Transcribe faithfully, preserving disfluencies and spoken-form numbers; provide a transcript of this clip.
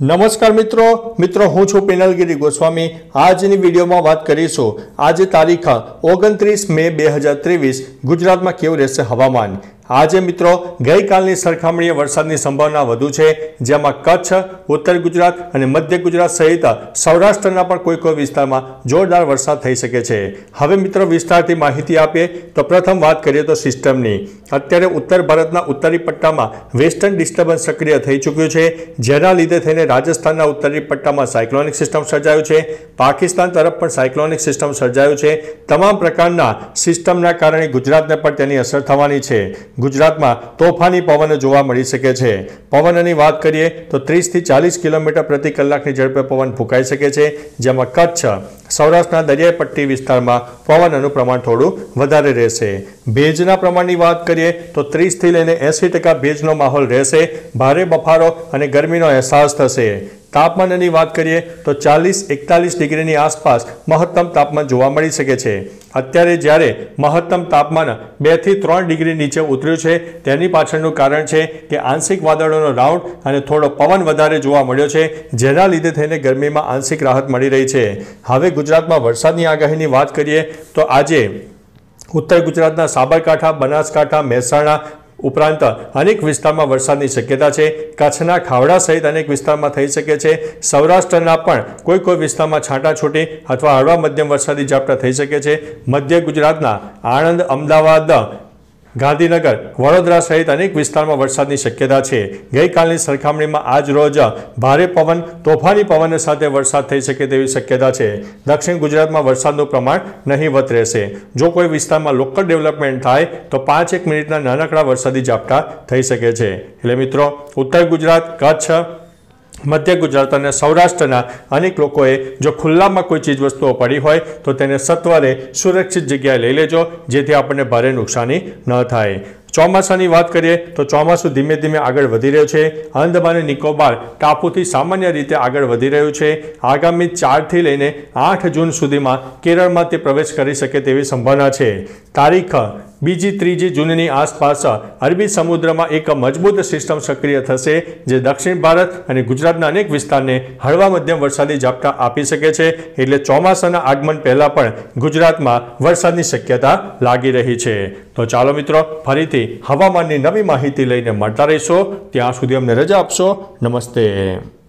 नमस्कार मित्रों मित्रों हूँ छू पिनलगिरी गोस्वामी। આજની વિડીયોમાં વાત કરીશું આજે તારીખ ઓગણત્રીસ મે બે હજાર ત્રેવીસ ગુજરાતમાં કેવું રહેશે હવામાન। આજે મિત્રો ગઈકાલની સરખામણીએ વરસાદની સંભાવના વધુ છે, જેમાં કચ્છ, ઉત્તર ગુજરાત અને મધ્ય ગુજરાત સહિત સૌરાષ્ટ્રના પણ કોઈ કોઈ વિસ્તારમાં જોરદાર વરસાદ થઈ શકે છે। હવે મિત્રો વિસ્તારથી માહિતી આપીએ તો પ્રથમ વાત કરીએ તો સિસ્ટમની। અત્યારે ઉત્તર ભારતના ઉત્તરી પટ્ટામાં વેસ્ટર્ન ડિસ્ટર્બન્સ સક્રિય થઈ ચૂક્યું છે, જેના લીધે થઈને રાજસ્થાનના ઉત્તરી પટ્ટામાં સાયક્લોનિક સિસ્ટમ સર્જાયું છે। પાકિસ્તાન તરફ પણ સાયક્લોનિક સિસ્ટમ સર્જાયું છે। તમામ પ્રકારના સિસ્ટમના કારણે ગુજરાતને પણ તેની અસર થવાની છે। ગુજરાતમાં તોફાની પવન જોવા મળી શકે છે। પવનની વાત કરીએ તો ત્રીસ થી ચાલીસ કિલોમીટર પ્રતિ કલાકની ઝડપે પવન ફૂંકાઈ શકે છે, જેમાં કચ્છ, સૌરાષ્ટ્રના દરિયાઈ પટ્ટી વિસ્તારમાં પવનનું પ્રમાણ થોડું વધારે રહેશે। ભેજના પ્રમાણની વાત કરીએ તો ત્રીસ થી લઈને એંસી ટકા ભેજનો માહોલ રહેશે। ભારે બફારો અને ગરમીનો અહેસાસ થશે। તાપમાનની વાત કરીએ તો ચાલીસ એકતાલીસ ડિગ્રીની આસપાસ મહત્તમ તાપમાન જોવા મળી શકે છે। અત્યારે જ્યારે મહત્તમ તાપમાન બે થી ત્રણ ડિગ્રી નીચે ઉતર્યું છે, તેની પાછળનું કારણ છે કે આંશિક વાદળોનો રાઉન્ડ અને થોડો પવન વધારે જોવા મળ્યો છે, જેના લીધે થઈને ગરમીમાં આંશિક રાહત મળી રહી છે। હવે ગુજરાતમાં વરસાદની આગાહીની વાત કરીએ તો આજે ઉત્તર ગુજરાતના સાબરકાંઠા, બનાસકાંઠા, મહેસાણા ઉપરાંત અનેક વિસ્તારમાં વરસાદની શક્યતા છે। કચ્છના ખાવડા સહિત અનેક વિસ્તારમાં થઈ શકે છે। સૌરાષ્ટ્રના પણ કોઈ કોઈ વિસ્તારમાં છાંટાછૂટી અથવા હળવા મધ્યમ વરસાદી ઝાપટા થઈ શકે છે। મધ્ય ગુજરાતના આણંદ, અમદાવાદ, ગાંધીનગર, વડોદરા સહિત અનેક વિસ્તારમાં વરસાદની શક્યતા છે। ગઈકાલની સરખામણીમાં આજ રોજ ભારે પવન, તોફાની પવન સાથે વરસાદ થઈ શકે તેવી શક્યતા છે। દક્ષિણ ગુજરાતમાં વરસાદનું પ્રમાણ નહીવત રહેશે। જો કોઈ વિસ્તારમાં લોકલ ડેવલપમેન્ટ થાય તો પાંચ એક મિનિટના નાનકડા વરસાદી ઝાપટા થઈ શકે છે। એટલે મિત્રો ઉત્તર ગુજરાત, કચ્છ, મધ્ય ગુજરાત અને સૌરાષ્ટ્રના અનેક લોકોએ જો ખુલ્લામાં કોઈ ચીજ વસ્તુઓ પડી હોય તો તેને સત્વરે સુરક્ષિત જગ્યાએ લઈ લેજો, જેથી આપણને ભારે નુકસાની ન થાય। ચોમાસાની વાત કરીએ તો ચોમાસું ધીમે ધીમે આગળ વધી રહ્યું છે। અંદમાન અને નિકોબાર ટાપુથી સામાન્ય રીતે આગળ વધી રહ્યું છે। આગામી ચારથી લઈને આઠ જૂન સુધીમાં કેરળમાં તે પ્રવેશ કરી શકે તેવી સંભાવના છે। તારીખ બીજી ત્રીજી જૂનની આસપાસ અરબી સમુદ્રમાં એક મજબૂત સિસ્ટમ સક્રિય થશે, જે દક્ષિણ ભારત અને ગુજરાતના અનેક વિસ્તારને હળવા મધ્યમ વરસાદી ઝાપટા આપી શકે છે। એટલે ચોમાસાના આગમન પહેલા પણ ગુજરાતમાં વરસાદની શક્યતા લાગી રહી છે। તો ચાલો મિત્રો ફરીથી હવામાનની નવી માહિતી લઈને મળતા રહીશો। ત્યાં સુધી અમને રજા આપશો। નમસ્તે।